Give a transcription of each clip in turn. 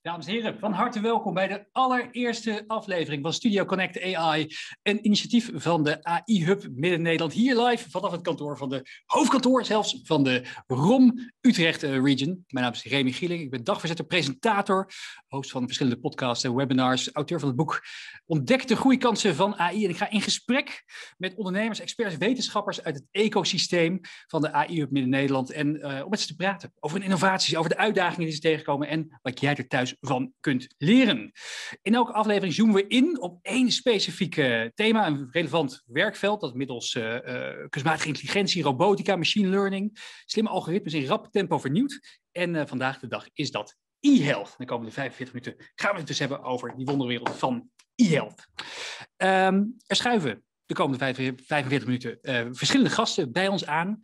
Dames en heren, van harte welkom bij de allereerste aflevering van Studio Connect AI. Een initiatief van de AI-hub Midden-Nederland. Hier live vanaf het kantoor van de hoofdkantoor zelfs van de ROM Utrecht Region. Mijn naam is Remy Gieling. Ik ben dagvoorzitter, presentator, host van verschillende podcasts en webinars. Auteur van het boek Ontdek de groeikansen van AI. En ik ga in gesprek met ondernemers, experts, wetenschappers uit het ecosysteem van de AI-hub Midden-Nederland. En om met ze te praten over hun innovaties, over de uitdagingen die ze tegenkomen en wat jij er thuis van kunt leren. In elke aflevering zoomen we in op één specifiek thema, een relevant werkveld, dat middels kunstmatige intelligentie, robotica, machine learning, slimme algoritmes in rap tempo vernieuwd. En vandaag de dag is dat e-health. De komende 45 minuten gaan we het dus hebben over die wonderwereld van e-health. Er schuiven de komende 45 minuten verschillende gasten bij ons aan.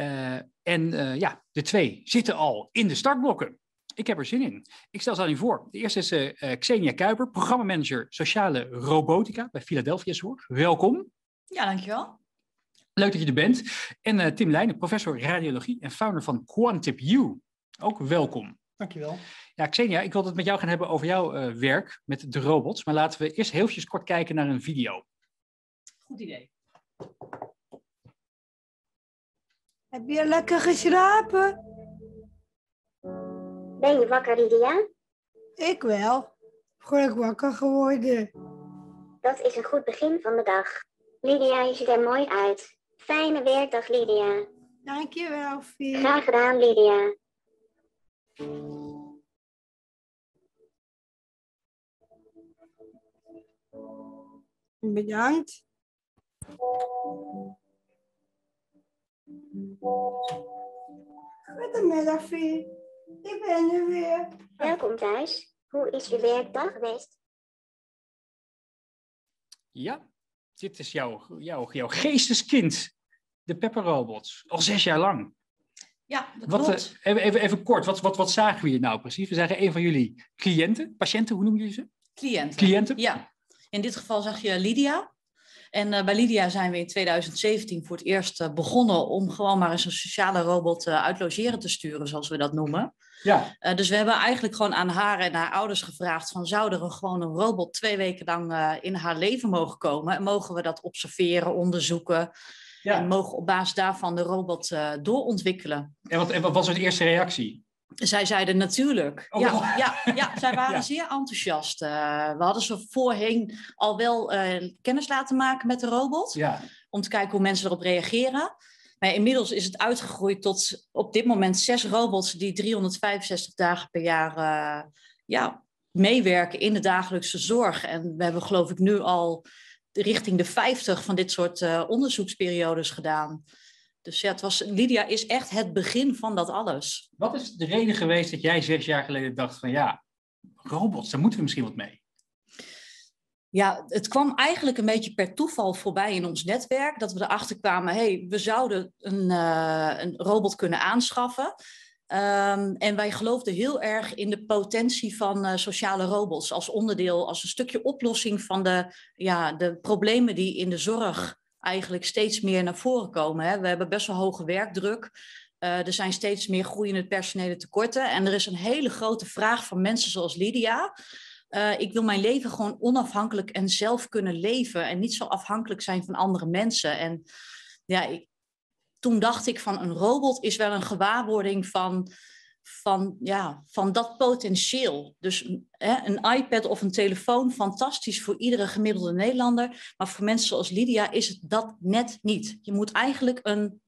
De twee zitten al in de startblokken. Ik heb er zin in. Ik stel ze aan u voor. De eerste is Xenia Kuiper, programmamanager sociale robotica bij Philadelphia Zorg. Welkom. Ja, dankjewel. Leuk dat je er bent. En Tim Leijnen, professor radiologie en founder van QuantipU. Ook welkom. Dankjewel. Ja, Xenia, ik wil het met jou gaan hebben over jouw werk met de robots. Maar laten we eerst heel eventjes kort kijken naar een video. Goed idee. Heb je lekker geslapen? Ben je wakker, Lydia? Ik wel. Gewoon wakker geworden. Dat is een goed begin van de dag. Lydia, je ziet er mooi uit. Fijne werkdag, Lydia. Dankjewel, Fie. Graag gedaan, Lydia. Bedankt. Goedemiddag, Fie. Ik ben er weer. Welkom thuis. Hoe is je werkdag geweest? Ja, dit is jouw geesteskind, de Pepper Robots. Al 6 jaar lang. Ja, dat klopt. Even kort, wat zagen we hier nou precies? We zagen een van jullie cliënten, patiënten, hoe noemen jullie ze? Cliënten. Ja, in dit geval zag je Lydia. En bij Lydia zijn we in 2017 voor het eerst begonnen om gewoon maar eens een sociale robot uit logeren te sturen, zoals we dat noemen. Ja. Dus we hebben eigenlijk gewoon aan haar en haar ouders gevraagd van zou er gewoon een robot 2 weken lang in haar leven mogen komen? En mogen we dat observeren, onderzoeken? Ja. En mogen op basis daarvan de robot doorontwikkelen? En wat was de eerste reactie? Zij zeiden natuurlijk. Oh, ja, zij waren zeer enthousiast. We hadden ze voorheen al wel kennis laten maken met de robot. Ja. Om te kijken hoe mensen erop reageren. Maar inmiddels is het uitgegroeid tot op dit moment 6 robots die 365 dagen per jaar meewerken in de dagelijkse zorg. En we hebben geloof ik nu al richting de 50 van dit soort onderzoeksperiodes gedaan. Dus ja, Lydia is echt het begin van dat alles. Wat is de reden geweest dat jij 6 jaar geleden dacht van ja, robots, daar moeten we misschien wat mee? Ja, het kwam eigenlijk een beetje per toeval voorbij in ons netwerk. Dat we erachter kwamen, we zouden een robot kunnen aanschaffen. En wij geloofden heel erg in de potentie van sociale robots. Als onderdeel, als een stukje oplossing van de problemen die in de zorg eigenlijk steeds meer naar voren komen. Hè. We hebben best wel hoge werkdruk. Er zijn steeds meer groeiende personele tekorten. En er is een hele grote vraag van mensen zoals Lydia. Ik wil mijn leven gewoon onafhankelijk en zelf kunnen leven. En niet zo afhankelijk zijn van andere mensen. En ja, toen dacht ik van een robot is wel een gewaarwording van dat potentieel. Dus een iPad of een telefoon, fantastisch voor iedere gemiddelde Nederlander. Maar voor mensen zoals Lydia is het dat net niet. Je moet eigenlijk een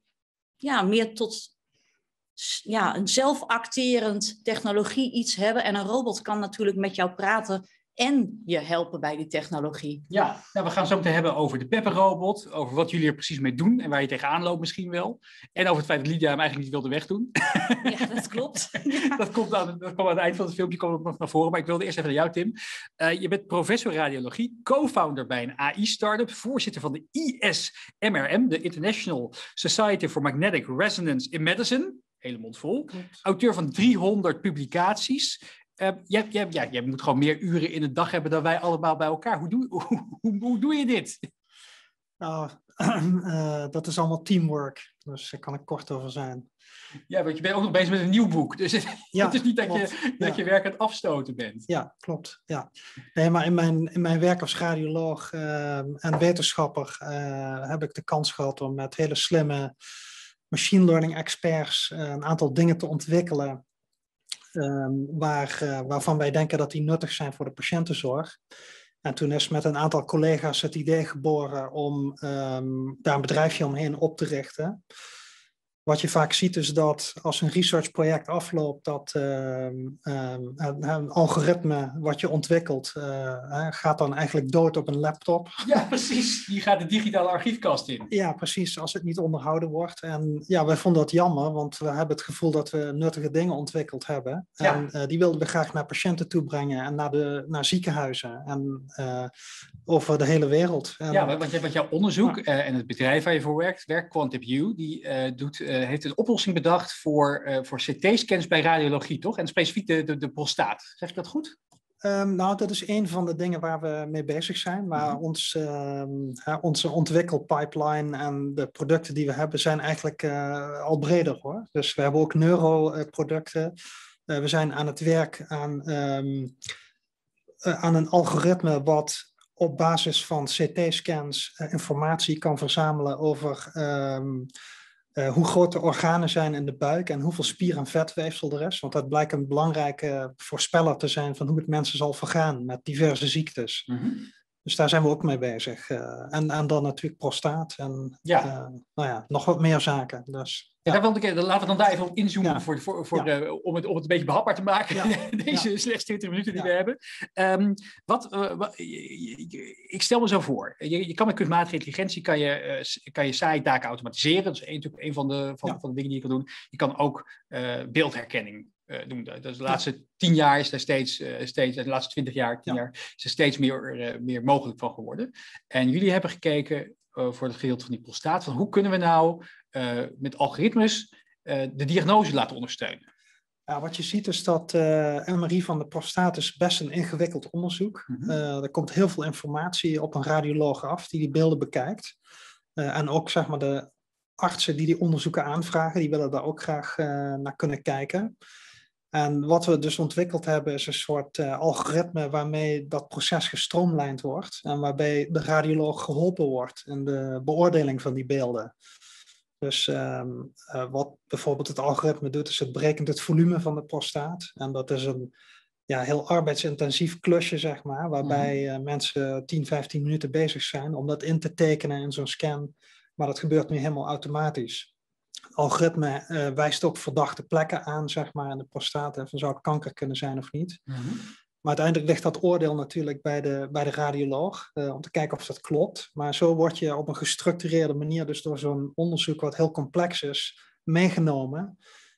zelfacterend technologie iets hebben. En een robot kan natuurlijk met jou praten en je helpen bij die technologie. Ja, nou, we gaan het zo meteen hebben over de Pepper-robot, over wat jullie er precies mee doen en waar je tegenaan loopt misschien wel. En over het feit dat Lydia hem eigenlijk niet wilde wegdoen. Ja, dat klopt. Ja. Dat kwam aan het eind van het filmpje nog naar voren, maar ik wilde eerst even naar jou, Tim. Je bent professor radiologie, co-founder bij een AI-startup, voorzitter van de ISMRM, de International Society for Magnetic Resonance in Medicine. Hele mond vol. Auteur van 300 publicaties. Jij moet gewoon meer uren in de dag hebben dan wij allemaal bij elkaar. Hoe doe je dit? Nou, dat is allemaal teamwork. Dus daar kan ik kort over zijn. Ja, want je bent ook nog bezig met een nieuw boek. Dus het is niet dat je werk aan het afstoten bent. Ja, klopt. Ja. Nee, maar in mijn werk als radioloog en wetenschapper heb ik de kans gehad om met hele slimme machine learning experts een aantal dingen te ontwikkelen waarvan wij denken dat die nuttig zijn voor de patiëntenzorg. En toen is met een aantal collega's het idee geboren om daar een bedrijfje omheen op te richten. Wat je vaak ziet is dat als een researchproject afloopt, dat een algoritme wat je ontwikkelt, gaat dan eigenlijk dood op een laptop. Ja, precies. Die gaat de digitale archiefkast in. Ja, precies. Als het niet onderhouden wordt. En ja, wij vonden dat jammer, want we hebben het gevoel dat we nuttige dingen ontwikkeld hebben. Ja. En die wilden we graag naar patiënten toe brengen en naar ziekenhuizen en over de hele wereld. En, ja, want jouw onderzoek en het bedrijf waar je voor werkt QuantiView, die heeft een oplossing bedacht voor CT-scans bij radiologie, toch? En specifiek de prostaat. Zeg ik dat goed? Nou, dat is een van de dingen waar we mee bezig zijn. Maar onze ontwikkelpipeline en de producten die we hebben zijn eigenlijk al breder, hoor. Dus we hebben ook neuroproducten. We zijn aan het werk aan een algoritme wat op basis van CT-scans informatie kan verzamelen over hoe groot de organen zijn in de buik en hoeveel spier- en vetweefsel er is. Want dat blijkt een belangrijke voorspeller te zijn van hoe het mensen zal vergaan met diverse ziektes. Mm-hmm. Dus daar zijn we ook mee bezig. En dan natuurlijk prostaat en nog wat meer zaken. Dus, laten we dan daar even op inzoomen om het een beetje behapbaar te maken. Ja. Deze slechts 20 minuten die we hebben. Ik stel me zo voor. Je kan met kunstmatige intelligentie kan je saaie taken automatiseren. Dat is natuurlijk een van de dingen die je kan doen. Je kan ook beeldherkenning doen. Dus de laatste 10 jaar is er steeds de laatste 20 jaar, 10 jaar is er steeds meer mogelijk van geworden. En jullie hebben gekeken voor het gedeelte van die prostaat, van hoe kunnen we nou met algoritmes de diagnose laten ondersteunen? Ja, wat je ziet is dat MRI van de prostaat is best een ingewikkeld onderzoek. Mm-hmm. Er komt heel veel informatie op een radioloog af die beelden bekijkt. En ook zeg maar de artsen die onderzoeken aanvragen, die willen daar ook graag naar kunnen kijken. En wat we dus ontwikkeld hebben is een soort algoritme waarmee dat proces gestroomlijnd wordt en waarbij de radioloog geholpen wordt in de beoordeling van die beelden. Dus wat bijvoorbeeld het algoritme doet, is het berekent het volume van de prostaat. En dat is een heel arbeidsintensief klusje, zeg maar, waarbij mensen 10, 15 minuten bezig zijn om dat in te tekenen in zo'n scan. Maar dat gebeurt nu helemaal automatisch. Het algoritme wijst ook verdachte plekken aan, zeg maar, in de prostaat. Van zou het kanker kunnen zijn of niet. Mm-hmm. Maar uiteindelijk ligt dat oordeel natuurlijk bij de radioloog. Om te kijken of dat klopt. Maar zo word je op een gestructureerde manier, dus door zo'n onderzoek wat heel complex is, meegenomen.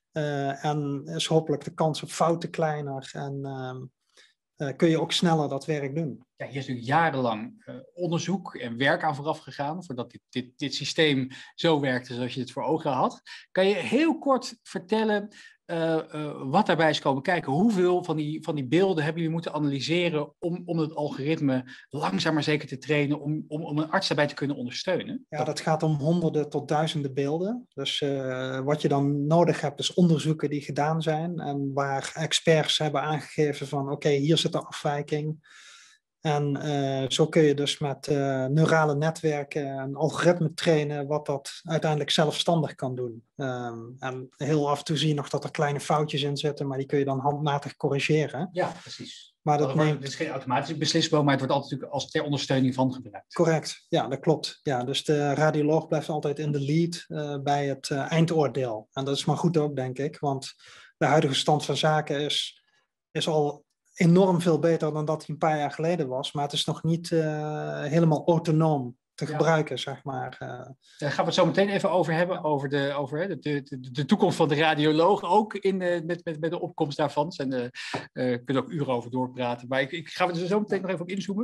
En is hopelijk de kans op fouten kleiner. En kun je ook sneller dat werk doen. Ja, hier is natuurlijk jarenlang onderzoek en werk aan vooraf gegaan voordat dit systeem zo werkte zoals je het voor ogen had. Kan je heel kort vertellen wat daarbij is komen kijken? Hoeveel van die beelden hebben jullie moeten analyseren om het algoritme langzaam maar zeker te trainen om een arts daarbij te kunnen ondersteunen? Ja, dat gaat om honderden tot duizenden beelden. Dus wat je dan nodig hebt is onderzoeken die gedaan zijn en waar experts hebben aangegeven van oké, hier zit een afwijking. En zo kun je dus met neurale netwerken een algoritme trainen wat dat uiteindelijk zelfstandig kan doen. En heel af en toe zie je nog dat er kleine foutjes in zitten, maar die kun je dan handmatig corrigeren. Ja, precies. Maar het is geen automatisch beslisbaar, maar het wordt altijd natuurlijk als ter ondersteuning van gebruikt. Correct, ja, dat klopt. Ja, dus de radioloog blijft altijd in de lead bij het eindoordeel. En dat is maar goed ook, denk ik, want de huidige stand van zaken is al enorm veel beter dan dat hij een paar jaar geleden was. Maar het is nog niet helemaal autonoom te gebruiken, zeg maar. Daar gaan we het zo meteen even over hebben, over de toekomst van de radioloog. Ook met de opkomst daarvan. Kunnen we ook uren over doorpraten. Maar ik ga er zo meteen nog even op inzoomen.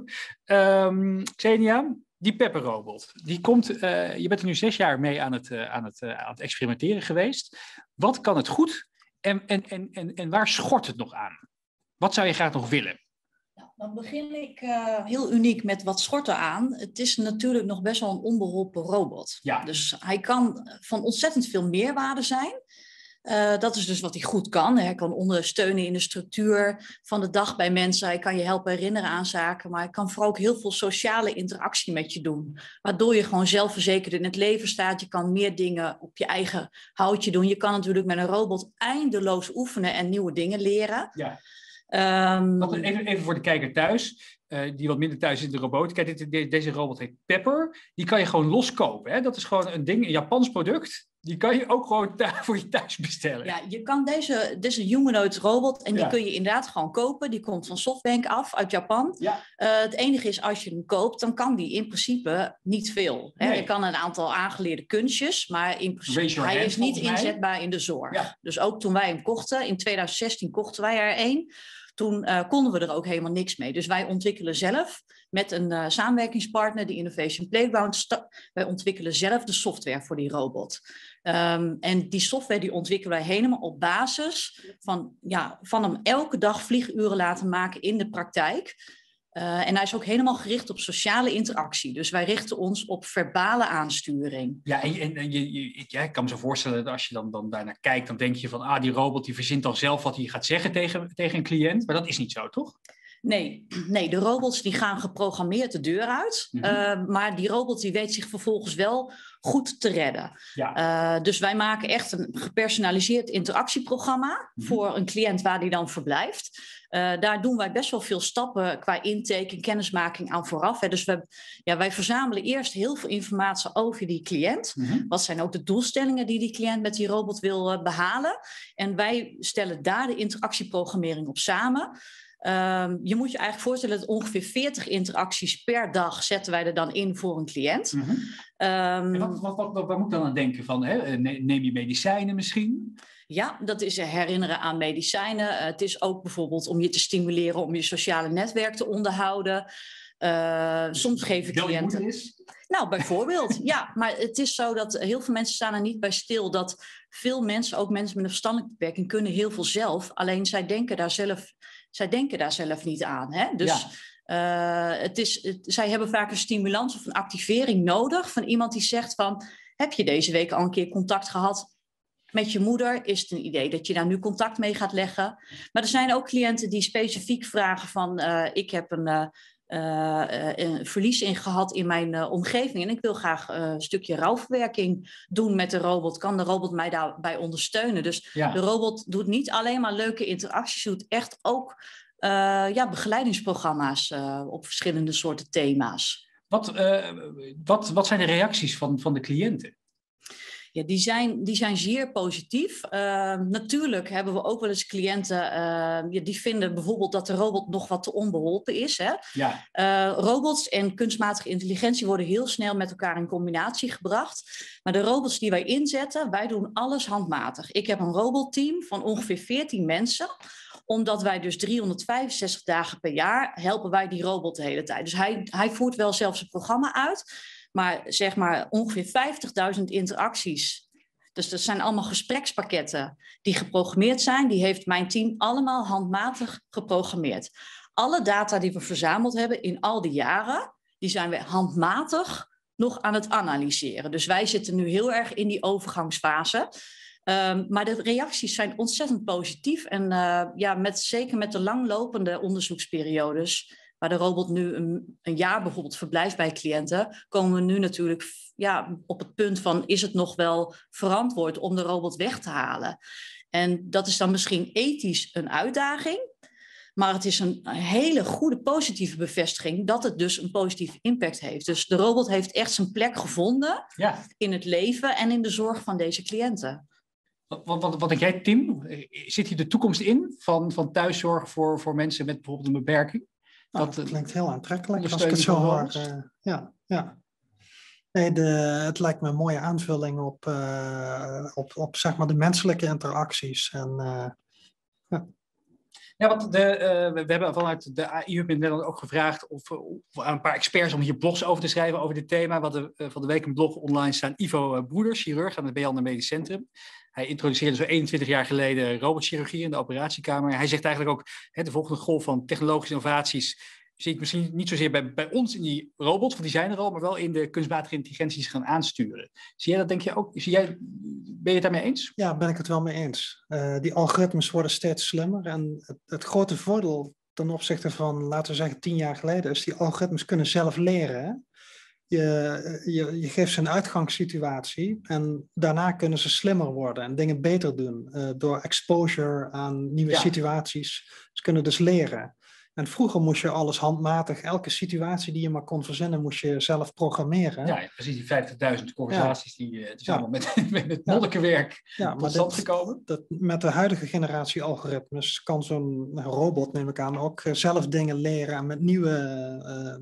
Xenia, die Pepper-robot, die komt. Je bent er nu 6 jaar mee aan het experimenteren geweest. Wat kan het goed en waar schort het nog aan? Wat zou je graag nog willen? Dan begin ik heel uniek met wat schort eraan. Het is natuurlijk nog best wel een onbeholpen robot. Ja. Dus hij kan van ontzettend veel meerwaarde zijn. Dat is dus wat hij goed kan. Hij kan ondersteunen in de structuur van de dag bij mensen. Hij kan je helpen herinneren aan zaken. Maar hij kan vooral ook heel veel sociale interactie met je doen. Waardoor je gewoon zelfverzekerd in het leven staat. Je kan meer dingen op je eigen houtje doen. Je kan natuurlijk met een robot eindeloos oefenen en nieuwe dingen leren. Ja. Even voor de kijker thuis, die wat minder thuis is in de robotica. Deze robot heet Pepper. Die kan je gewoon loskopen. Hè? Dat is gewoon een ding, een Japans product. Die kan je ook gewoon voor je thuis bestellen. Ja, je kan dit is een humanoid robot en die kun je inderdaad gewoon kopen. Die komt van Softbank af, uit Japan. Ja. Het enige is, als je hem koopt, dan kan die in principe niet veel. Hè? Nee. Je kan een aantal aangeleerde kunstjes, maar in principe hij is niet inzetbaar in de zorg. Ja. Dus ook toen wij hem kochten, in 2016 kochten wij er één. Toen konden we er ook helemaal niks mee. Dus wij ontwikkelen zelf met een samenwerkingspartner, de Innovation Playground. Wij ontwikkelen zelf de software voor die robot. En die software die ontwikkelen wij helemaal op basis van hem elke dag vlieguren laten maken in de praktijk. En hij is ook helemaal gericht op sociale interactie. Dus wij richten ons op verbale aansturing. Ja, ik kan me zo voorstellen dat als je dan daarnaar kijkt, dan denk je van, die robot die verzint dan zelf wat hij gaat zeggen tegen een cliënt. Maar dat is niet zo, toch? Nee, de robots die gaan geprogrammeerd de deur uit. Maar die robot die weet zich vervolgens wel goed te redden. Ja. Dus wij maken echt een gepersonaliseerd interactieprogramma voor een cliënt waar die dan verblijft. Daar doen wij best wel veel stappen qua intake en kennismaking aan vooraf. Hè. Dus wij verzamelen eerst heel veel informatie over die cliënt. Wat zijn ook de doelstellingen die cliënt met die robot wil behalen? En wij stellen daar de interactieprogrammering op samen. Je moet je eigenlijk voorstellen dat ongeveer 40 interacties per dag zetten wij er dan in voor een cliënt. En wat moet ik dan aan denken? Neem je medicijnen misschien? Ja, dat is herinneren aan medicijnen. Het is ook bijvoorbeeld om je te stimuleren om je sociale netwerk te onderhouden. Soms geven cliënten... Nou, bijvoorbeeld. Ja, maar het is zo dat heel veel mensen staan er niet bij stil dat veel mensen, ook mensen met een verstandelijke beperking, kunnen heel veel zelf. Alleen zij denken daar zelf niet aan. Hè? Dus zij hebben vaak een stimulans of een activering nodig van iemand die zegt van, heb je deze week al een keer contact gehad met je moeder? Is het een idee dat je daar nu contact mee gaat leggen? Maar er zijn ook cliënten die specifiek vragen van, ik heb een verlies in gehad in mijn omgeving en ik wil graag een stukje rouwverwerking doen met de robot. Kan de robot mij daarbij ondersteunen? Dus de robot doet niet alleen maar leuke interacties, doet echt ook begeleidingsprogramma's op verschillende soorten thema's. Wat zijn de reacties van de cliënten? Ja, die zijn zeer positief. Natuurlijk hebben we ook wel eens cliënten die vinden bijvoorbeeld dat de robot nog wat te onbeholpen is. Hè? Ja. Robots en kunstmatige intelligentie worden heel snel met elkaar in combinatie gebracht. Maar de robots die wij inzetten, wij doen alles handmatig. Ik heb een robotteam van ongeveer 14 mensen. Omdat wij dus 365 dagen per jaar helpen wij die robot de hele tijd. Dus hij voert wel zelf zijn programma uit. Maar zeg maar ongeveer 50.000 interacties. Dus dat zijn allemaal gesprekspakketten die geprogrammeerd zijn. Die heeft mijn team allemaal handmatig geprogrammeerd. Alle data die we verzameld hebben in al die jaren, die zijn we handmatig nog aan het analyseren. Dus wij zitten nu heel erg in die overgangsfase. Maar de reacties zijn ontzettend positief. En zeker met de langlopende onderzoeksperiodes, waar de robot nu een jaar bijvoorbeeld verblijft bij cliënten, komen we nu natuurlijk op het punt van, is het nog wel verantwoord om de robot weg te halen? En dat is dan misschien ethisch een uitdaging, maar het is een hele goede positieve bevestiging dat het dus een positieve impact heeft. Dus de robot heeft echt zijn plek gevonden in het leven en in de zorg van deze cliënten. Wat denk jij, Tim? Zit hier de toekomst in van thuiszorg voor mensen met bijvoorbeeld een beperking? Dat klinkt heel aantrekkelijk als ik het zo hoor. Nee, het lijkt me een mooie aanvulling op zeg maar de menselijke interacties. We hebben vanuit de AI-hub in Nederland ook gevraagd of aan een paar experts om hier blogs over te schrijven over dit thema. We hadden van de week een blog online staan. Ivo Broeders, chirurg aan het Beander Medisch Centrum. Hij introduceerde zo 21 jaar geleden robotchirurgie in de operatiekamer. Hij zegt eigenlijk ook, de volgende golf van technologische innovaties zie ik misschien niet zozeer bij ons in die robots, want die zijn er al, maar wel in de kunstmatige intelligenties gaan aansturen. Zie jij dat, denk je ook? Ben je het daarmee eens? Ja, ben ik het wel mee eens. Die algoritmes worden steeds slimmer. En het grote voordeel ten opzichte van, laten we zeggen, 10 jaar geleden, is die algoritmes kunnen zelf leren. Hè? Je geeft ze een uitgangssituatie en daarna kunnen ze slimmer worden en dingen beter doen door exposure aan nieuwe situaties. Ze kunnen dus leren. En vroeger moest je alles handmatig, elke situatie die je maar kon verzinnen, moest je zelf programmeren. Ja, precies, die 50.000 conversaties die zijn allemaal met het monnikenwerk tot stand gekomen. Met de huidige generatie algoritmes kan zo'n robot, neem ik aan, ook zelf dingen leren en met nieuwe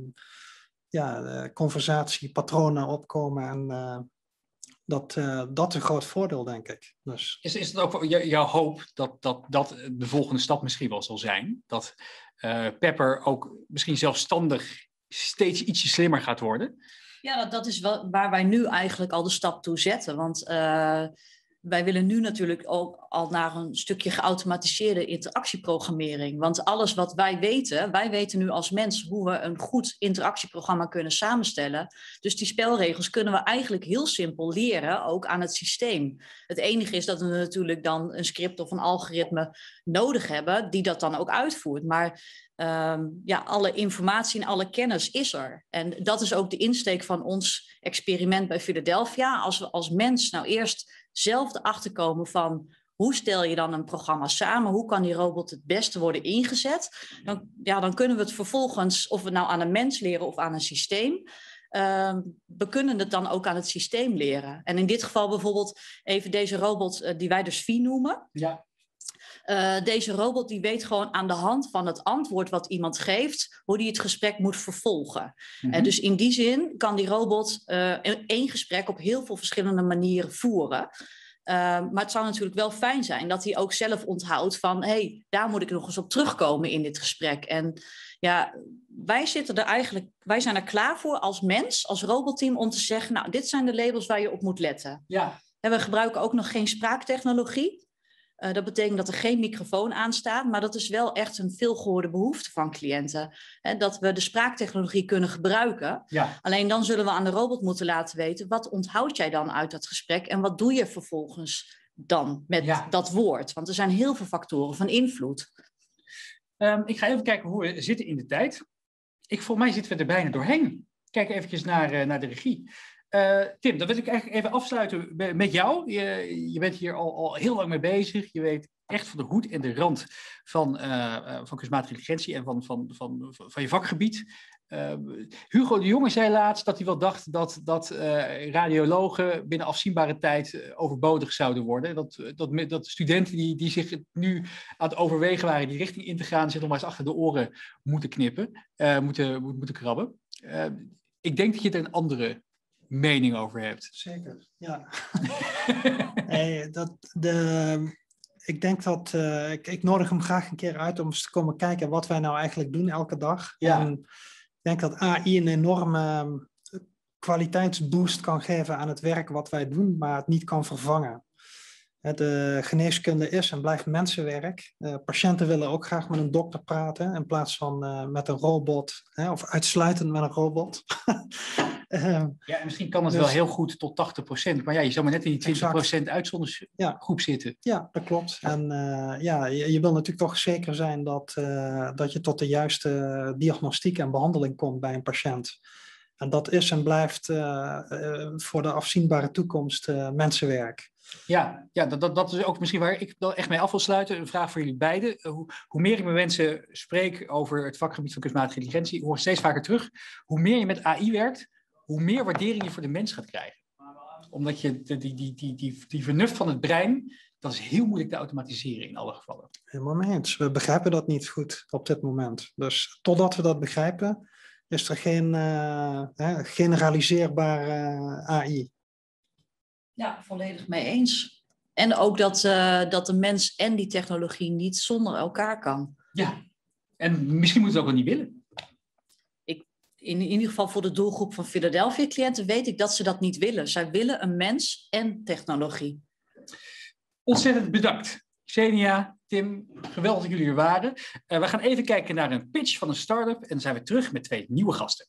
conversatiepatronen opkomen. En dat is een groot voordeel, denk ik. Dus. Is het ook jouw hoop dat de volgende stap misschien wel zal zijn? Dat Pepper ook misschien zelfstandig steeds ietsje slimmer gaat worden? Ja, dat is wel waar wij nu eigenlijk al de stap toe zetten. Want wij willen nu natuurlijk ook al naar een stukje geautomatiseerde interactieprogrammering. Want alles wat wij weten nu als mens hoe we een goed interactieprogramma kunnen samenstellen. Dus die spelregels kunnen we eigenlijk heel simpel leren, ook aan het systeem. Het enige is dat we natuurlijk dan een script of een algoritme nodig hebben die dat dan ook uitvoert. Maar alle informatie en alle kennis is er. En dat is ook de insteek van ons experiment bij Philadelphia. Als we als mens nou eerst zelf erachter komen van hoe stel je dan een programma samen, hoe kan die robot het beste worden ingezet, dan kunnen we het vervolgens, of we nou aan een mens leren of aan een systeem, we kunnen het dan ook aan het systeem leren. En in dit geval bijvoorbeeld even deze robot die wij dus Vie noemen. Ja. Deze robot die weet gewoon aan de hand van het antwoord wat iemand geeft, hoe die het gesprek moet vervolgen. Mm-hmm. Dus in die zin kan die robot één gesprek op heel veel verschillende manieren voeren. Maar het zou natuurlijk wel fijn zijn dat hij ook zelf onthoudt van, daar moet ik nog eens op terugkomen in dit gesprek. En ja, wij zijn er klaar voor als mens, als robotteam, om te zeggen, nou, dit zijn de labels waar je op moet letten. Ja. En we gebruiken ook nog geen spraaktechnologie. Dat betekent dat er geen microfoon aanstaat, maar dat is wel echt een veelgehoorde behoefte van cliënten. Dat we de spraaktechnologie kunnen gebruiken. Ja. Alleen dan zullen we aan de robot moeten laten weten, wat onthoud jij dan uit dat gesprek en wat doe je vervolgens dan met dat woord? Want er zijn heel veel factoren van invloed. Ik ga even kijken hoe we zitten in de tijd. Volgens mij zitten we er bijna doorheen. Kijk eventjes naar de regie. Tim, dan wil ik eigenlijk even afsluiten met jou. Je bent hier al heel lang mee bezig. Je weet echt van de hoed en de rand van kunstmatige intelligentie en van je vakgebied. Hugo de Jonge zei laatst dat hij wel dacht dat radiologen binnen afzienbare tijd overbodig zouden worden. Dat studenten die zich nu aan het overwegen waren die richting in te gaan, zich nog maar eens achter de oren moeten knippen, moeten krabben. Ik denk dat je er een andere mening over hebt. Zeker, ja. Ik denk dat ik nodig hem graag een keer uit om eens te komen kijken wat wij nou eigenlijk doen elke dag. Ja. En ik denk dat AI een enorme kwaliteitsboost kan geven aan het werk wat wij doen, maar het niet kan vervangen. De geneeskunde is en blijft mensenwerk. Patiënten willen ook graag met een dokter praten in plaats van met een robot, of uitsluitend met een robot. Ja, en misschien kan het wel heel goed tot 80%. Maar ja, je zou maar net in die 20% uitzonderingsgroep zitten. Ja, dat klopt. En je wil natuurlijk toch zeker zijn dat je tot de juiste diagnostiek en behandeling komt bij een patiënt. En dat is en blijft voor de afzienbare toekomst mensenwerk. Ja, dat is ook misschien waar ik wel echt mee af wil sluiten. Een vraag voor jullie beiden. Hoe meer ik met mensen spreek over het vakgebied van kunstmatige intelligentie, hoor ik steeds vaker terug. Hoe meer je met AI werkt, hoe meer waardering je voor de mens gaat krijgen. Omdat je die vernuft van het brein, dat is heel moeilijk te automatiseren in alle gevallen. Helemaal mee eens. We begrijpen dat niet goed op dit moment. Dus totdat we dat begrijpen, is er geen generaliseerbare AI. Ja, volledig mee eens. En ook dat de mens en die technologie niet zonder elkaar kan. Ja, en misschien moeten we het ook wel niet willen. In ieder geval voor de doelgroep van Philadelphia-cliënten weet ik dat ze dat niet willen. Zij willen een mens en technologie. Ontzettend bedankt. Xenia, Tim, geweldig dat jullie er waren. We gaan even kijken naar een pitch van een start-up en dan zijn we terug met 2 nieuwe gasten.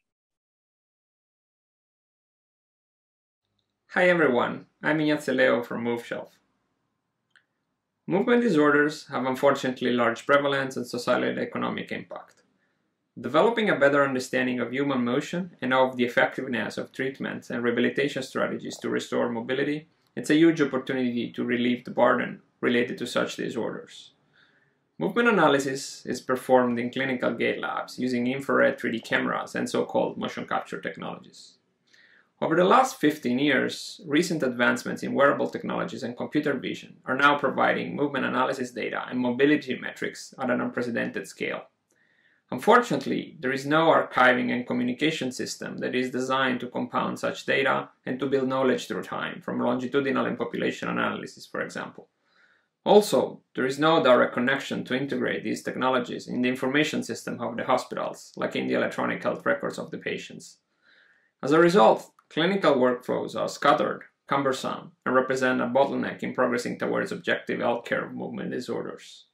Hi everyone, I'm Ignazio Leo from MoveShelf. Movement disorders have unfortunately large prevalence and social and economic impact. Developing a better understanding of human motion and of the effectiveness of treatments and rehabilitation strategies to restore mobility, it's a huge opportunity to relieve the burden related to such disorders. Movement analysis is performed in clinical gait labs using infrared 3D cameras and so-called motion capture technologies. Over the last 15 years, recent advancements in wearable technologies and computer vision are now providing movement analysis data and mobility metrics at an unprecedented scale. Unfortunately, there is no archiving and communication system that is designed to compound such data and to build knowledge through time, from longitudinal and population analysis, for example. Also, there is no direct connection to integrate these technologies in the information system of the hospitals, like in the electronic health records of the patients. As a result, clinical workflows are scattered, cumbersome, and represent a bottleneck in progressing towards objective healthcare of movement disorders.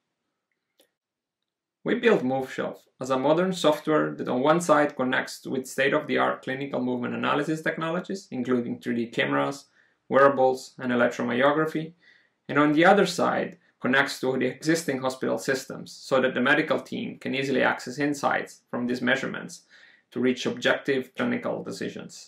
We built MoveShelf as a modern software that on one side connects with state-of-the-art clinical movement analysis technologies, including 3D cameras, wearables, and electromyography, and on the other side connects to the existing hospital systems so that the medical team can easily access insights from these measurements to reach objective clinical decisions.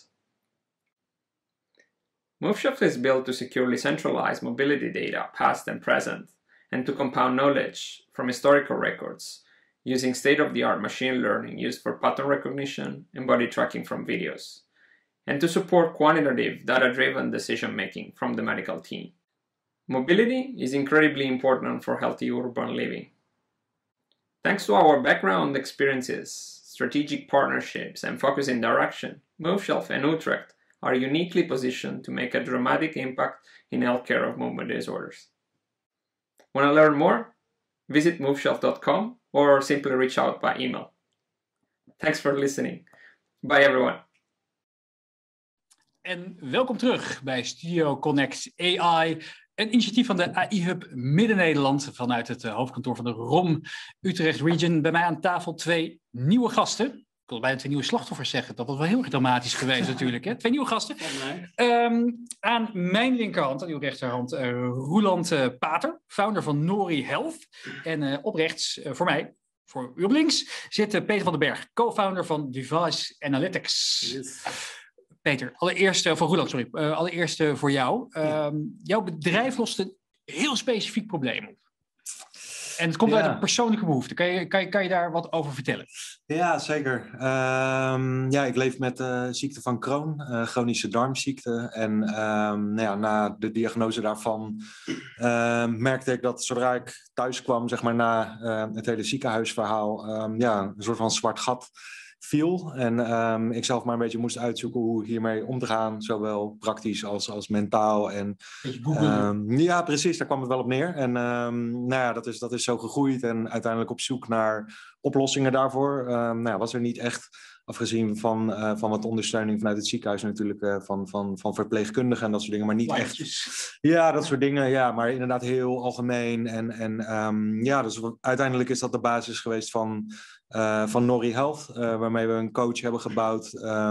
MoveShelf is built to securely centralize mobility data, past and present, and to compound knowledge from historical records using state-of-the-art machine learning used for pattern recognition and body tracking from videos, and to support quantitative, data-driven decision-making from the medical team. Mobility is incredibly important for healthy urban living. Thanks to our background experiences, strategic partnerships, and focus in direction, MoveShelf and Utrecht are uniquely positioned to make a dramatic impact in healthcare of movement disorders. Want to learn more? Visit moveshelf.com or simply reach out by email. Thanks for listening. Bye everyone. En welkom terug bij Studio Connect AI, een initiatief van de AI-hub Midden-Nederland vanuit het hoofdkantoor van de ROM Utrecht Region. Bij mij aan tafel 2 nieuwe gasten. Ik wil bijna 2 nieuwe slachtoffers zeggen. Dat was wel heel erg dramatisch geweest natuurlijk. Hè? 2 nieuwe gasten. Aan mijn linkerhand, aan uw rechterhand, Roeland Pater, founder van Nori Health. En op rechts, voor mij, voor u op links, zit Peter van den Berg, co-founder van Device Analytics. Yes. Peter, allereerst voor jou. Jouw bedrijf lost een heel specifiek probleem op. En het komt uit een persoonlijke behoefte. Kan je daar wat over vertellen? Ja, zeker. Ik leef met de ziekte van Crohn, chronische darmziekte. En na de diagnose daarvan merkte ik dat zodra ik thuis kwam, zeg maar na het hele ziekenhuisverhaal, een soort van zwart gat viel. En ik zelf maar een beetje moest uitzoeken hoe hiermee om te gaan, zowel praktisch als mentaal. En ja, precies, daar kwam het wel op neer. En dat is zo gegroeid en uiteindelijk op zoek naar oplossingen daarvoor. Was er niet echt, afgezien van wat ondersteuning vanuit het ziekenhuis natuurlijk, van verpleegkundigen en dat soort dingen, maar niet echt. Ja, dat soort dingen, ja, maar inderdaad heel algemeen. Dus uiteindelijk is dat de basis geweest van Nori Health, waarmee we een coach hebben gebouwd.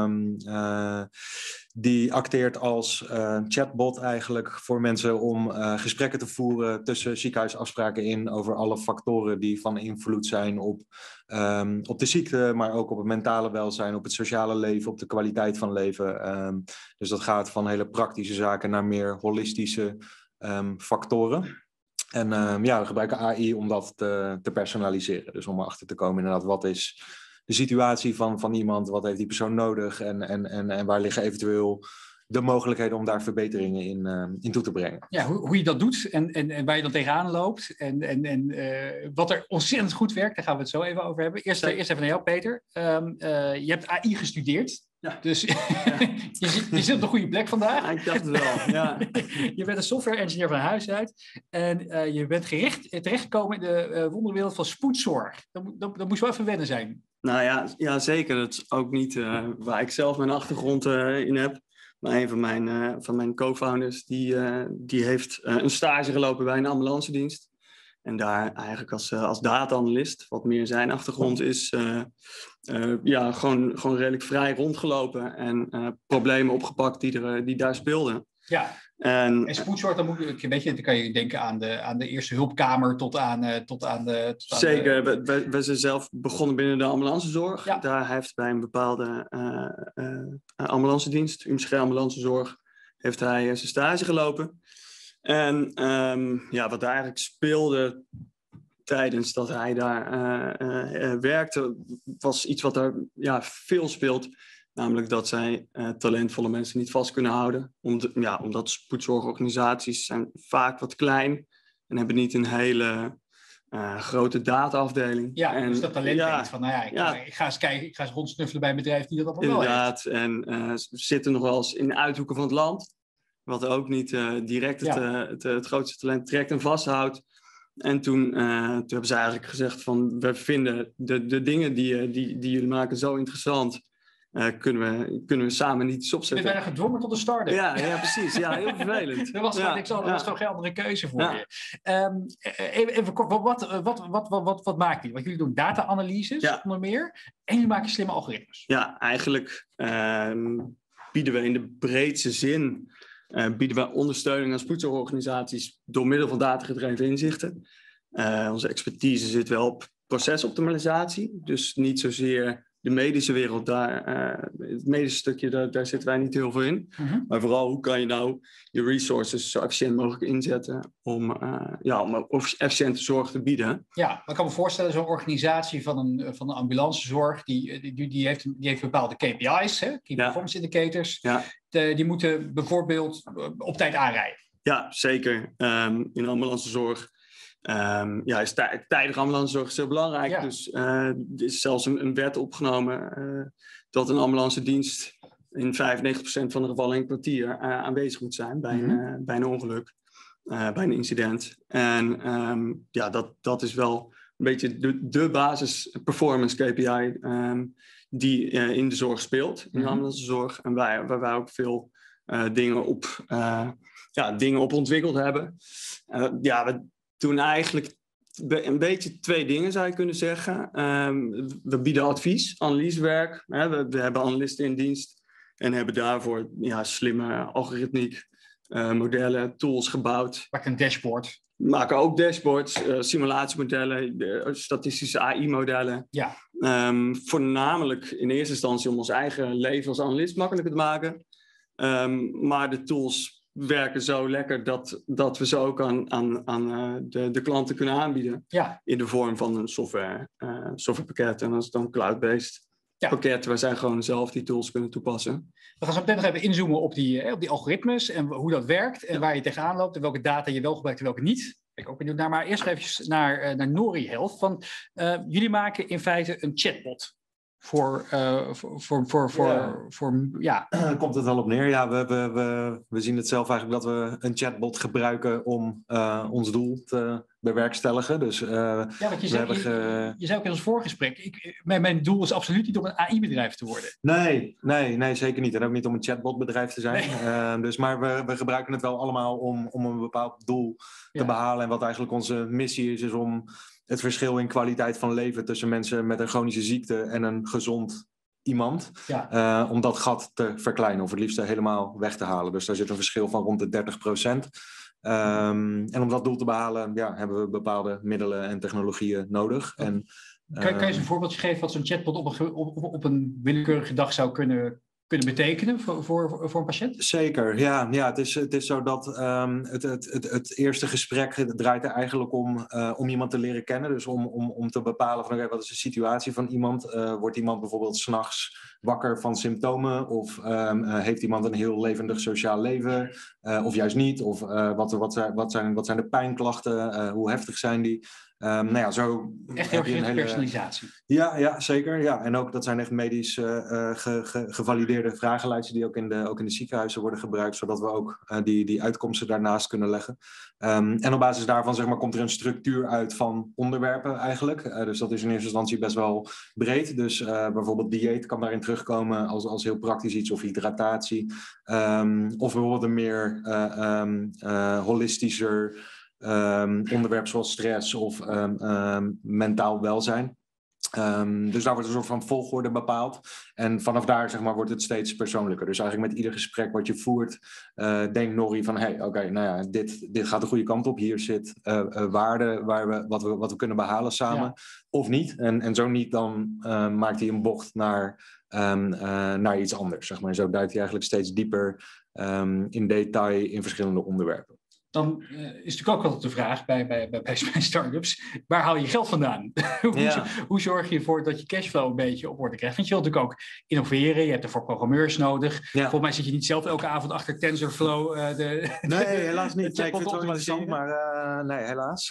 Die acteert als chatbot eigenlijk voor mensen om gesprekken te voeren tussen ziekenhuisafspraken in over alle factoren die van invloed zijn op de ziekte, maar ook op het mentale welzijn, op het sociale leven, op de kwaliteit van leven. Dus dat gaat van hele praktische zaken naar meer holistische factoren. En we gebruiken AI om dat te personaliseren. Dus om erachter te komen inderdaad, wat is de situatie van iemand, wat heeft die persoon nodig en waar liggen eventueel de mogelijkheden om daar verbeteringen in toe te brengen. Ja, hoe je dat doet en waar je dan tegenaan loopt en wat er ontzettend goed werkt, daar gaan we het zo even over hebben. Eerst even naar jou, Peter. Je hebt AI gestudeerd. Ja. Dus je zit op de goede plek vandaag. Ik dacht het wel, ja. Je bent een software engineer van huis uit. En je bent terechtgekomen in de wonderwereld van spoedzorg. Dat moest wel even wennen zijn. Nou ja, zeker. Dat is ook niet waar ik zelf mijn achtergrond in heb. Maar een van mijn co-founders, die heeft een stage gelopen bij een ambulancedienst. En daar eigenlijk als data-analyst, wat meer zijn achtergrond is, gewoon redelijk vrij rondgelopen en problemen opgepakt die daar speelden. Ja. En spoedzorg, dan kan je denken aan de eerste hulpkamer tot aan de... Zeker, we zijn zelf begonnen binnen de ambulancezorg. Ja. Daar heeft bij een bepaalde ambulancedienst, UMCG ambulancezorg, heeft hij zijn stage gelopen. En wat daar eigenlijk speelde tijdens dat hij daar werkte, was iets wat daar veel speelt. Namelijk dat zij talentvolle mensen niet vast kunnen houden. Omdat spoedzorgorganisaties zijn vaak wat klein en hebben niet een hele grote data-afdeling. Ja, dus dat talent denkt van, ik ga eens kijken, ik ga eens rondsnuffelen bij een bedrijf die dat allemaal wel heeft. Inderdaad, en ze zitten nog wel eens in de uithoeken van het land. Wat ook niet direct het grootste talent trekt en vasthoudt. En toen hebben ze eigenlijk gezegd van, we vinden de dingen die jullie maken zo interessant. Kunnen we samen niet iets opzetten. Je bent bijna gedwongen tot een start-up. Ja, precies. Ja, heel vervelend. Er was gewoon geen andere keuze voor je. Even kort, wat maken jullie? Want jullie doen data-analyses onder meer. En jullie maken slimme algoritmes. Ja, eigenlijk bieden we in de breedste zin ondersteuning aan spoedzorgorganisaties door middel van datagedreven inzichten. Onze expertise zit wel op procesoptimalisatie. Dus niet zozeer de medische wereld, het medische stukje, daar zitten wij niet heel veel in. Mm-hmm. Maar vooral, hoe kan je nou je resources zo efficiënt mogelijk inzetten om efficiënte zorg te bieden? Ja, maar ik kan me voorstellen, zo'n organisatie van een ambulancezorg, die heeft bepaalde KPI's, Key Performance Indicators. Ja. Die moeten bijvoorbeeld op tijd aanrijden. Ja, zeker. In ambulancezorg. Is tijdige ambulancezorg heel belangrijk. Ja. Dus er is zelfs een wet opgenomen dat een ambulancedienst in 95% van de gevallen in een kwartier aanwezig moet zijn bij een ongeluk, bij een incident. En dat is wel een beetje de basis performance KPI die in de zorg speelt, in de ambulancezorg. En waar wij ook veel dingen op ontwikkeld hebben. We doen eigenlijk een beetje twee dingen, zou je kunnen zeggen. We bieden advies, analysewerk. We hebben analisten in dienst en hebben daarvoor slimme algoritmiek, modellen, tools gebouwd. Maak een dashboard. Maken ook dashboards, simulatiemodellen, statistische AI-modellen. Ja. Voornamelijk in eerste instantie om ons eigen leven als analist makkelijker te maken. Maar de tools werken zo lekker dat we ze ook aan de klanten kunnen aanbieden. Ja. In de vorm van een softwarepakket. En dat is dan cloud-based pakket waar zij gewoon zelf die tools kunnen toepassen. We gaan zo meteen nog even inzoomen op die algoritmes en hoe dat werkt en waar je tegenaan loopt en welke data je wel gebruikt en welke niet. Ben ik ook benieuwd naar. Maar eerst even naar Nori Health. Want jullie maken in feite een chatbot. Komt het wel op neer. Ja, we zien het zelf eigenlijk dat we een chatbot gebruiken om ons doel te bewerkstelligen. Dus, want je zei ook in ons voorgesprek, mijn doel is absoluut niet om een AI-bedrijf te worden. Nee, zeker niet. En ook niet om een chatbotbedrijf te zijn. Nee. Maar we gebruiken het wel allemaal om een bepaald doel te behalen. En wat eigenlijk onze missie is om het verschil in kwaliteit van leven tussen mensen met een chronische ziekte en een gezond iemand, om dat gat te verkleinen of het liefst helemaal weg te halen. Dus daar zit een verschil van rond de 30%. En om dat doel te behalen hebben we bepaalde middelen en technologieën nodig. En, kan je eens een voorbeeldje geven wat zo'n chatbot op een willekeurige dag zou kunnen betekenen voor een patiënt? Zeker, ja. Het is zo dat het eerste gesprek draait er eigenlijk om iemand te leren kennen. Dus om te bepalen van wat is de situatie van iemand. Wordt iemand bijvoorbeeld 's nachts wakker van symptomen? Of heeft iemand een heel levendig sociaal leven? Of juist niet? Of wat zijn de pijnklachten? Hoe heftig zijn die? Zo echt heel veel personalisatie. Ja, zeker. Ja. En ook dat zijn echt medisch gevalideerde vragenlijsten die ook in de ziekenhuizen worden gebruikt, zodat we ook die uitkomsten daarnaast kunnen leggen. En op basis daarvan komt er een structuur uit van onderwerpen eigenlijk. Dus dat is in eerste instantie best wel breed. Dus bijvoorbeeld dieet kan daarin terugkomen als heel praktisch iets of hydratatie. Of bijvoorbeeld een meer holistischer onderwerp zoals stress of mentaal welzijn. Dus daar wordt een soort van volgorde bepaald. En vanaf daar zeg maar, wordt het steeds persoonlijker. Dus eigenlijk met ieder gesprek wat je voert, denkt Norrie van dit gaat de goede kant op. Hier zit waarde wat we kunnen behalen samen. Ja. Of niet. En zo niet, dan maakt hij een bocht naar iets anders. Zeg maar. En zo duikt hij eigenlijk steeds dieper in detail in verschillende onderwerpen. Dan is natuurlijk ook altijd de vraag bij start-ups, waar haal je geld vandaan? Hoe zorg je ervoor dat je cashflow een beetje op orde krijgt? Want je wilt natuurlijk ook innoveren, je hebt ervoor programmeurs nodig. Ja. Volgens mij zit je niet zelf elke avond achter TensorFlow. Nee, helaas niet. Ik vind het wel interessant, maar nee, helaas.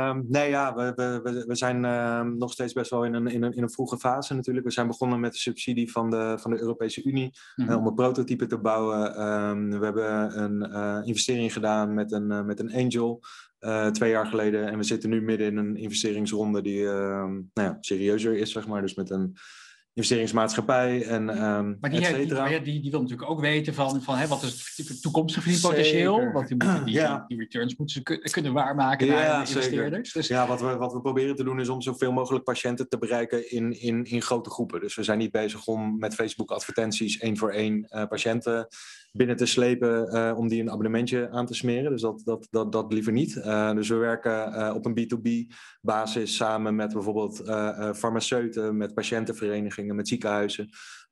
We zijn nog steeds best wel in een vroege fase natuurlijk. We zijn begonnen met de subsidie van de Europese Unie om een prototype te bouwen. We hebben een investering gedaan met een angel 2 jaar geleden. En we zitten nu midden in een investeringsronde die serieuzer is, zeg maar. Dus met een investeringsmaatschappij en maar die wil natuurlijk ook weten van wat is het toekomstig verdienpotentieel. Want die returns moeten ze kunnen waarmaken naar de investeerders. Dus... Ja, wat we proberen te doen is om zoveel mogelijk patiënten te bereiken in grote groepen. Dus we zijn niet bezig om met Facebook advertenties 1 voor 1 patiënten binnen te slepen om die een abonnementje aan te smeren. Dus dat liever niet. Dus we werken op een B2B basis samen met bijvoorbeeld farmaceuten, met patiëntenverenigingen, met ziekenhuizen.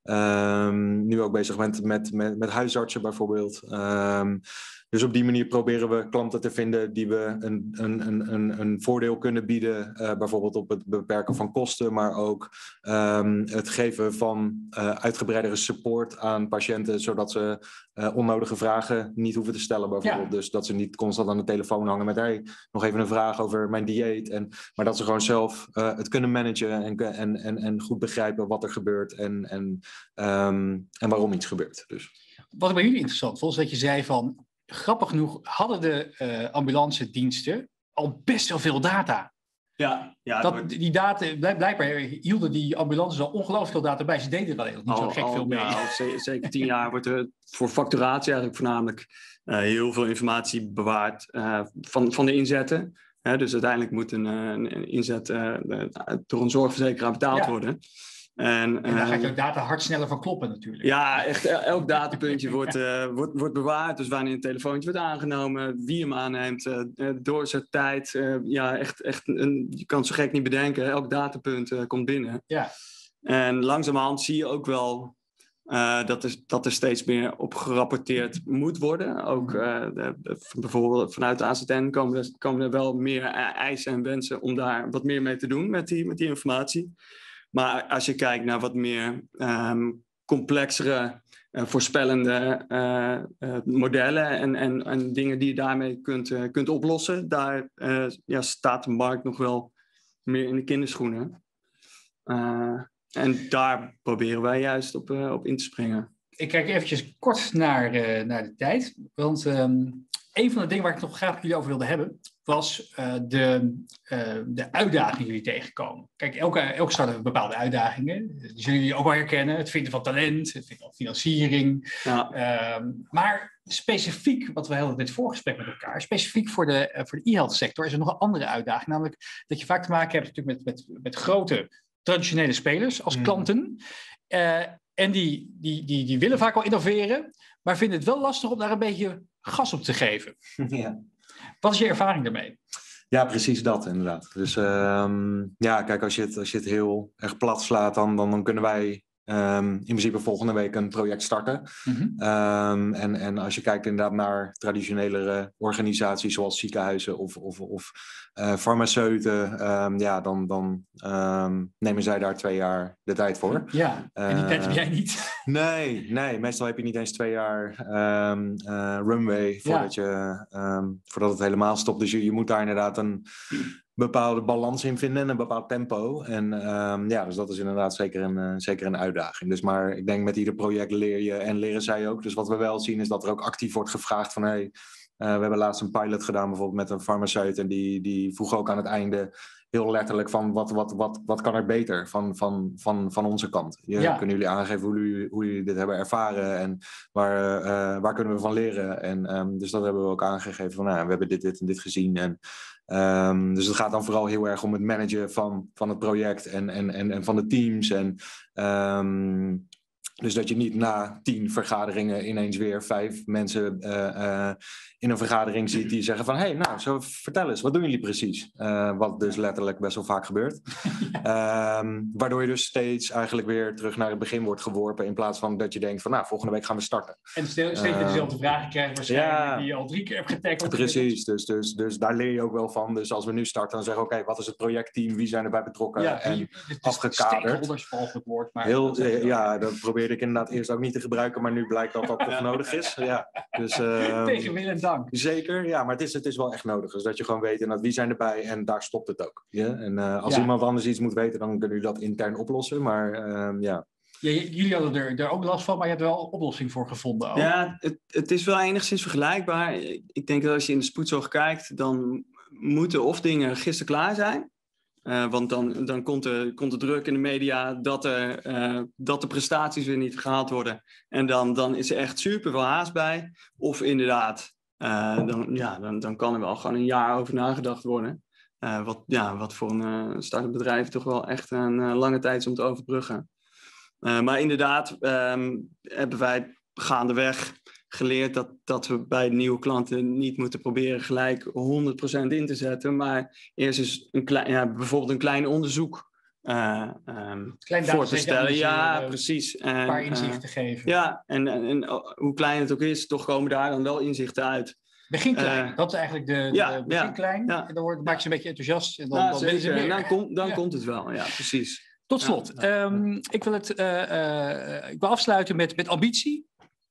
Nu ook bezig met huisartsen bijvoorbeeld. Dus op die manier proberen we klanten te vinden die we een voordeel kunnen bieden. Bijvoorbeeld op het beperken van kosten, maar ook het geven van uitgebreidere support aan patiënten, zodat ze onnodige vragen niet hoeven te stellen bijvoorbeeld. Ja. Dus dat ze niet constant aan de telefoon hangen met nog even een vraag over mijn dieet. Maar dat ze gewoon zelf het kunnen managen en goed begrijpen wat er gebeurt en waarom iets gebeurt. Dus. Wat ik bij jullie interessant vond, is dat je zei van, grappig genoeg hadden de ambulance diensten al best wel veel data. Die data, blijkbaar hielden die ambulances al ongelooflijk veel data bij. Ze deden er wel niet zo gek veel mee. Zeker 10 jaar wordt er voor facturatie eigenlijk voornamelijk heel veel informatie bewaard van de inzetten. Dus uiteindelijk moet een inzet door een zorgverzekeraar betaald worden. En daar gaat jouw data hard sneller van kloppen natuurlijk. Ja, echt elk datapuntje wordt bewaard. Dus wanneer een telefoontje wordt aangenomen, wie hem aanneemt, door zijn tijd. Je kan het zo gek niet bedenken. Elk datapunt komt binnen. Ja. En langzamerhand zie je ook wel dat er steeds meer op gerapporteerd moet worden. Ook bijvoorbeeld vanuit de AZN komen er wel meer eisen en wensen om daar wat meer mee te doen met die informatie. Maar als je kijkt naar wat meer complexere, voorspellende modellen en dingen die je daarmee kunt oplossen, daar staat de markt nog wel meer in de kinderschoenen. En daar proberen wij juist op in te springen. Ik kijk eventjes kort naar de tijd, want een van de dingen waar ik nog graag met jullie over wilde hebben, was de uitdagingen die jullie tegenkomen. Kijk, elke start-up heeft bepaalde uitdagingen. Die zullen jullie ook wel herkennen. Het vinden van talent, het vinden van financiering. Ja. Maar specifiek, wat we hadden in dit voorgesprek met elkaar, specifiek voor de e-health sector is er nog een andere uitdaging. Namelijk dat je vaak te maken hebt natuurlijk met grote traditionele spelers als klanten. En die willen vaak wel innoveren, maar vinden het wel lastig om daar een beetje gas op te geven. Ja. Wat is je ervaring daarmee? Ja, precies dat inderdaad. Dus kijk, als je het heel erg plat slaat, dan kunnen wij in principe volgende week een project starten. Mm-hmm. En als je kijkt inderdaad naar traditionelere organisaties zoals ziekenhuizen of farmaceuten, dan nemen zij daar 2 jaar de tijd voor. Ja, en die tijd heb jij niet. Nee, meestal heb je niet eens 2 jaar runway voordat het helemaal stopt. Dus je moet daar inderdaad een bepaalde balans in vinden en een bepaald tempo. En dus dat is inderdaad zeker een uitdaging. Dus maar ik denk met ieder project leer je en leren zij ook. Dus wat we wel zien is dat er ook actief wordt gevraagd van We hebben laatst een pilot gedaan bijvoorbeeld met een farmaceut. En die vroeg ook aan het einde heel letterlijk van wat kan er beter van onze kant. Kunnen jullie aangeven hoe jullie dit hebben ervaren en waar kunnen we van leren? En dus dat hebben we ook aangegeven van we hebben dit en dit gezien. En dus het gaat dan vooral heel erg om het managen van het project en van de teams. En dus dat je niet na 10 vergaderingen ineens weer 5 mensen in een vergadering ziet die zeggen van vertel eens, wat doen jullie precies? Wat dus letterlijk best wel vaak gebeurt. Waardoor je dus steeds eigenlijk weer terug naar het begin wordt geworpen in plaats van dat je denkt van volgende week gaan we starten. En steeds dezelfde vragen krijgen waarschijnlijk die je al 3 keer hebt getackled. Precies, dus daar leer je ook wel van. Dus als we nu starten dan zeggen we wat is het projectteam, wie zijn erbij betrokken en afgekaderd. Dat probeerde ik inderdaad eerst ook niet te gebruiken, maar nu blijkt dat toch nodig is. Ja, dus, tegen wil en dank. Zeker, ja, maar het is wel echt nodig. Dus dat je gewoon weet inderdaad wie zijn erbij en daar stopt het ook. Ja? En als iemand anders iets moet weten, dan kunnen jullie dat intern oplossen. Maar jullie hadden er ook last van, maar je hebt er wel een oplossing voor gevonden. Ook. Ja, het is wel enigszins vergelijkbaar. Ik denk dat als je in de spoedzorg kijkt, dan moeten of dingen gisteren klaar zijn. Want dan komt de druk in de media dat de prestaties weer niet gehaald worden. En dan is er echt super veel haast bij. Of inderdaad, dan kan er wel gewoon een jaar over nagedacht worden. Wat voor een start-up bedrijf toch wel echt een lange tijd is om te overbruggen. Maar inderdaad hebben wij gaandeweg geleerd dat we bij nieuwe klanten niet moeten proberen gelijk 100% in te zetten. Maar eerst eens bijvoorbeeld een klein onderzoek voor te stellen. Ja, precies. Een paar inzichten geven. Ja, en hoe klein het ook is, toch komen daar dan wel inzichten uit. Begin klein, dat is eigenlijk begin klein. Ja. En dan maak je ze een beetje enthousiast. En dan willen ze meer. Dan komt het wel, ja, precies. Tot slot, ik wil afsluiten met ambitie.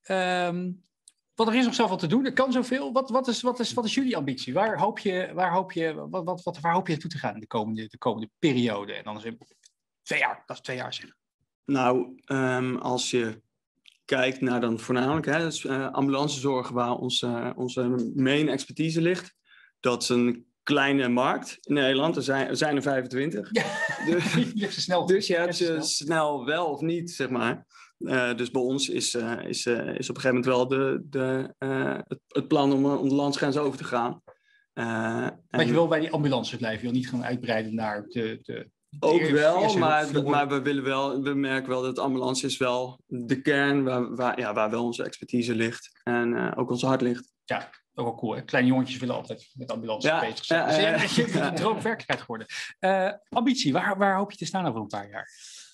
Want er is nog zoveel te doen, er kan zoveel. Wat is jullie ambitie? Waar hoop je naartoe te gaan in de komende periode? En dan is het 2 jaar, dat is 2 jaar zeggen. Nou, als je kijkt naar dan voornamelijk ambulancezorg waar onze main expertise ligt. Dat is een kleine markt in Nederland. Er zijn er 25. Ja. Dus je hebt ze snel wel of niet, zeg maar. Dus bij ons is op een gegeven moment wel het plan om de landsgrens over te gaan. Maar je wil bij die ambulance blijven, je wil niet gaan uitbreiden naar ook wel, maar we merken wel dat ambulance is wel de kern waar wel onze expertise ligt en ook ons hart ligt. Ja, ook wel cool. Hè? Kleine jongetjes willen altijd met ambulance bezig zijn. Dus je een droom werkelijkheid geworden. Ambitie, waar hoop je te staan over een paar jaar?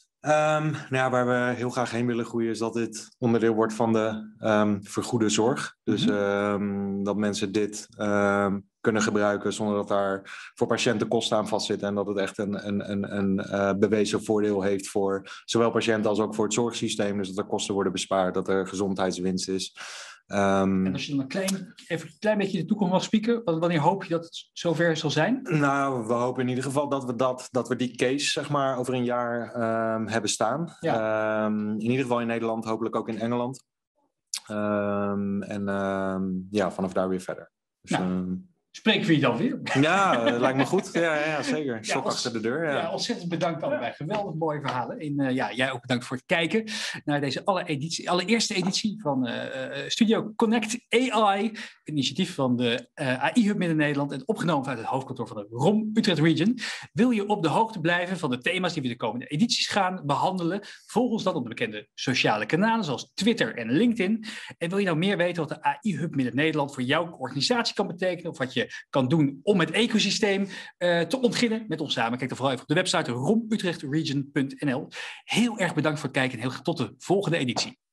Waar we heel graag heen willen groeien is dat dit onderdeel wordt van de vergoede zorg. Dus dat mensen dit kunnen gebruiken zonder dat daar voor patiënten kosten aan vastzitten. En dat het echt een bewezen voordeel heeft voor zowel patiënten als ook voor het zorgsysteem. Dus dat er kosten worden bespaard, dat er gezondheidswinst is. En als je dan even een klein beetje de toekomst mag spieken, wanneer hoop je dat het zover zal zijn? Nou, we hopen in ieder geval dat we die case zeg maar over een jaar hebben staan. Ja. In ieder geval in Nederland, hopelijk ook in Engeland. Vanaf daar weer verder. Dus, spreken we je dan weer? Ja, lijkt me goed. Ja, zeker. Stok achter de deur. Ja. Ontzettend bedankt allebei. Geweldig mooie verhalen. En jij ook bedankt voor het kijken naar deze allereerste editie van Studio Connect AI. Een initiatief van de AI Hub Midden-Nederland en opgenomen vanuit het hoofdkantoor van de ROM Utrecht Region. Wil je op de hoogte blijven van de thema's die we de komende edities gaan behandelen? Volg ons dan op de bekende sociale kanalen zoals Twitter en LinkedIn. En wil je nou meer weten wat de AI Hub Midden-Nederland voor jouw organisatie kan betekenen of wat je kan doen om het ecosysteem te ontginnen met ons samen? Kijk dan vooral even op de website romutrechtregion.nl. Heel erg bedankt voor het kijken en heel graag tot de volgende editie.